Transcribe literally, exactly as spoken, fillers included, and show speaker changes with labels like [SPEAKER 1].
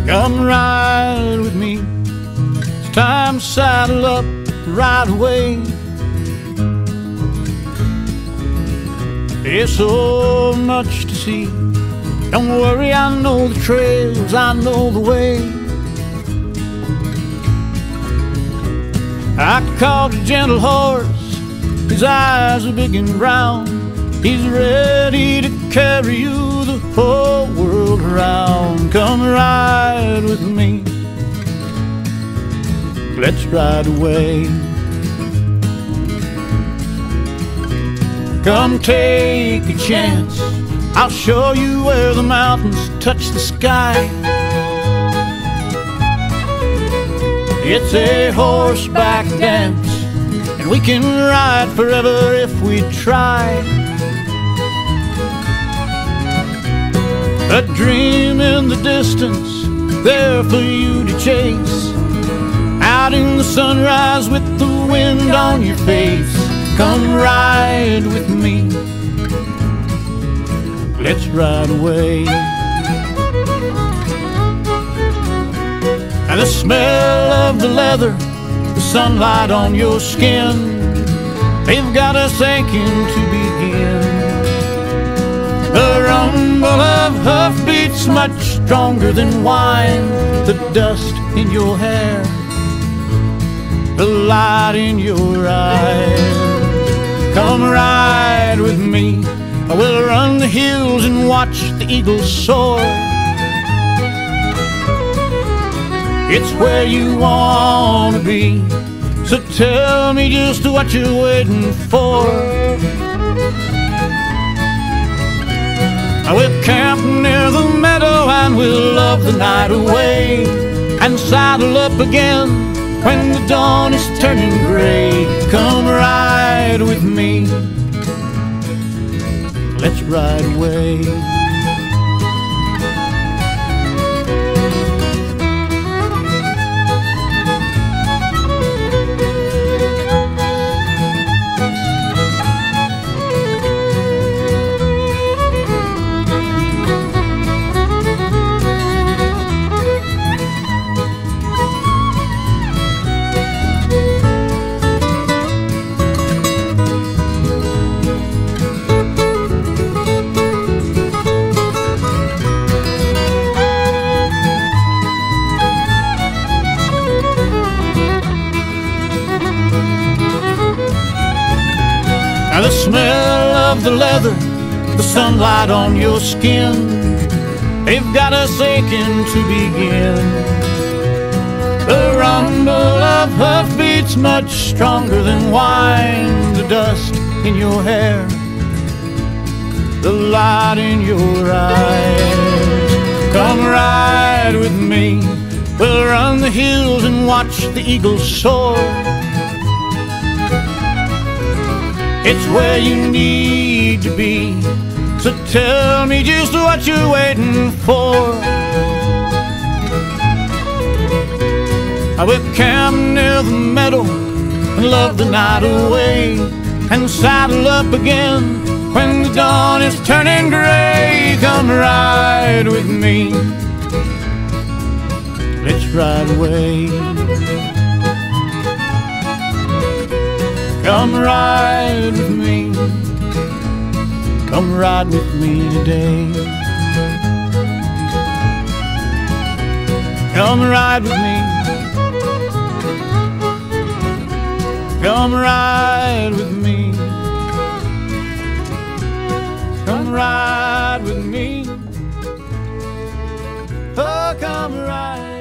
[SPEAKER 1] Come ride with me. It's time to saddle up right away. There's so much to see. Don't worry, I know the trails, I know the way. I called a gentle horse, his eyes are big and round. He's ready to carry you the whole world around. Come ride with me, let's ride away. Come take a chance, I'll show you where the mountains touch the sky. It's a horseback dance, and we can ride forever if we try. A dream in the distance, there for you to chase. Out in the sunrise with the wind on your face. Come ride with me, let's ride away. And the smell of the leather, the sunlight on your skin, they've got us aching to begin. The rumble of hoofbeats much stronger than wine. The dust in your hair, the light in your eyes. Come ride with me, we'll run the hills and watch the eagles soar. It's where you want to be, so tell me just what you're waiting for. We'll camp near the meadow and we'll love the night away, and saddle up again when the dawn is turning gray. Come ride with me, let's ride away. The smell of the leather, the sunlight on your skin, they've got us aching to begin. The rumble of hoofbeats much stronger than wine. The dust in your hair, the light in your eyes. Come ride with me, we'll run the hills and watch the eagles soar. It's where you need to be, so tell me just what you're waiting for. I will camp near the meadow and love the night away, and saddle up again when the dawn is turning gray. Come ride with me, let's ride away. Come ride with me, come ride with me today. Come ride with me, come ride with me, come ride with me, oh come ride.